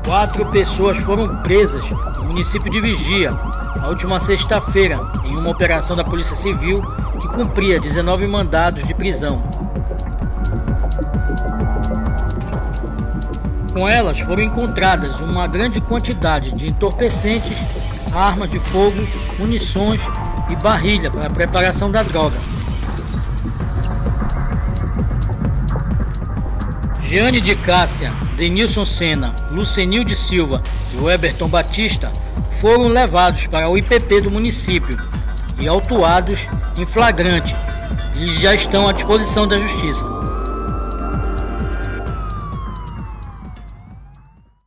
4 pessoas foram presas no município de Vigia, na última sexta-feira, em uma operação da Polícia Civil que cumpria 19 mandados de prisão. Com elas foram encontradas uma grande quantidade de entorpecentes, armas de fogo, munições e barrilha para a preparação da droga. Jeane de Cássia, Denilson Sena, Lucenil de Silva e Weberton Batista foram levados para o IPP do município e autuados em flagrante. Eles já estão à disposição da Justiça.